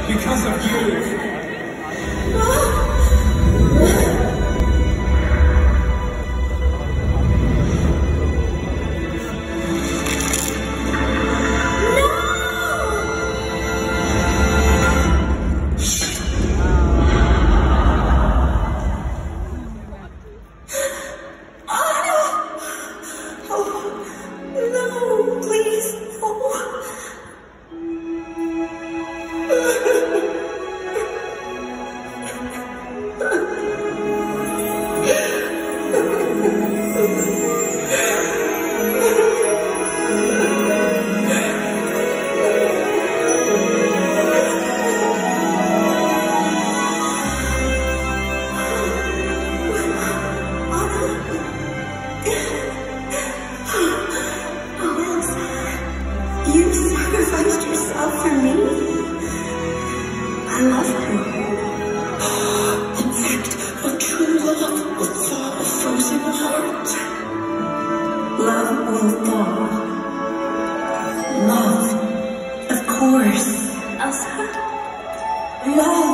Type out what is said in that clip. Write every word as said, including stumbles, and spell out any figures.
because of you. No, please, no. You sacrificed yourself for me. I love you. In fact, a true love will thaw a frozen heart. Love will thaw. Love, of course. Elsa? Love.